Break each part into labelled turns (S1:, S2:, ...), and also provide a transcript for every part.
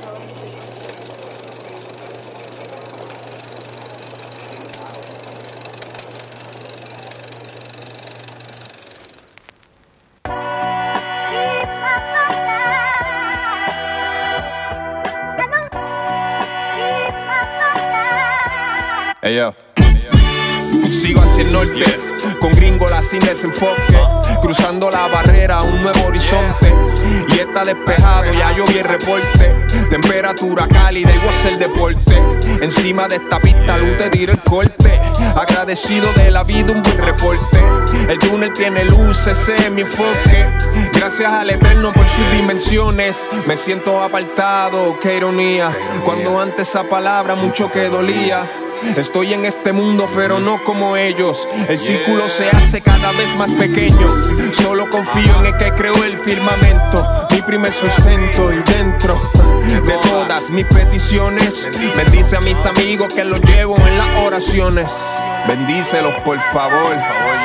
S1: Hey yo, sigo hacia el norte, con gringola sin desenfoque, cruzando la barrera a un nuevo horizonte. Y está despejado, ya yo vi el reporte. Temperatura cálida y goce el deporte. Encima de esta pista luz te tiro el corte. Agradecido de la vida, un buen reporte. El túnel tiene luz, ese es mi enfoque. Gracias al Eterno por sus dimensiones. Me siento apartado, qué ironía, cuando antes esa palabra mucho que dolía. Estoy en este mundo pero no como ellos. El círculo se hace cada vez más pequeño. Solo confío en el que creó el firmamento, mi primer sustento. Y dentro de todas mis peticiones, bendice a mis amigos que los llevo en las oraciones. Bendícelos por favor.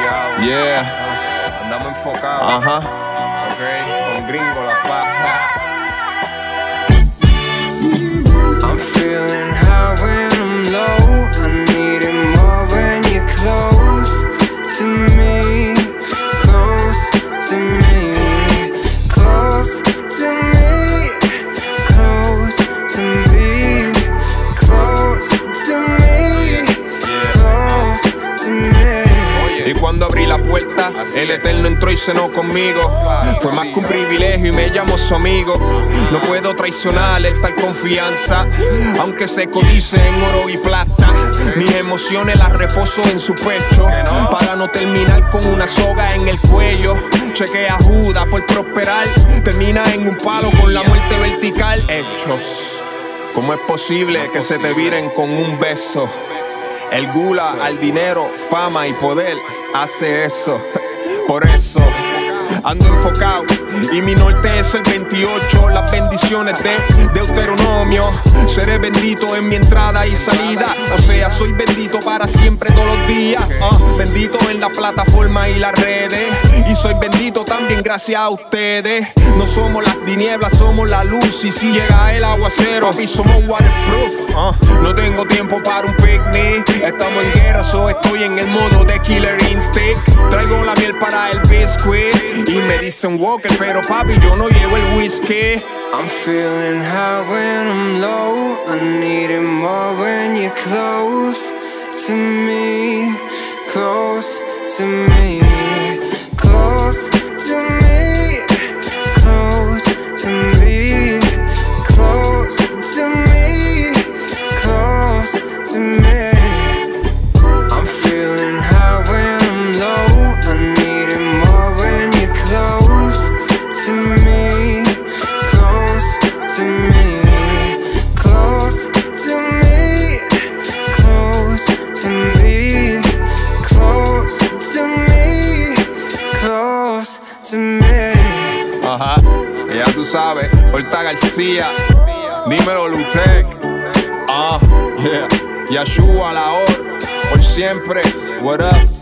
S1: Yeah, andamos enfocados. Ajá, ok, con gringo la paja.
S2: I'm feeling high when I'm low. I need it more when you're close to me, close to me, close to me, close to me, close to me, close to me.
S1: Y cuando abrí la puerta, el Eterno entró y cenó conmigo. Fue más que un privilegio y me llamó su amigo. No puedo traicionar tal confianza, aunque se codice en oro y plata. Mis emociones las reposo en su pecho, para no terminar con una soga en el cuello. Chequea a Judas por prosperar, termina en un palo con la muerte vertical. Hechos, ¿cómo es posible que se te viren con un beso? El gula al dinero, fama y poder hace eso. Por eso ando enfocado y mi norte es el 28. Las bendiciones de Deuteronomio. Seré bendito en mi entrada y salida, o sea, soy bendito para siempre todos los días. Bendito en la plataforma y las redes, y soy bendito también gracias a ustedes. No somos las tinieblas, somos la luz. Y si llega el aguacero, papi, somos waterproof. No tengo tiempo para un picnic. Estamos en guerra, so estoy en el modo de Killer Instinct. Traigo la miel para el biscuit y me dicen Walker, pero papi, yo no llevo el whisky.
S2: I'm feeling high when I'm low. I need it more when you're close to me, close to me, close to me, close to me, close to me, close to me. I'm feeling high when I'm low. I need it more when you're close to me, close to me, close to me, close to me, close to me, close to me.
S1: Ajá, ya tú sabes, Horta García, dímelo Lutec. Yeah, Yashua la hora, por siempre, what up?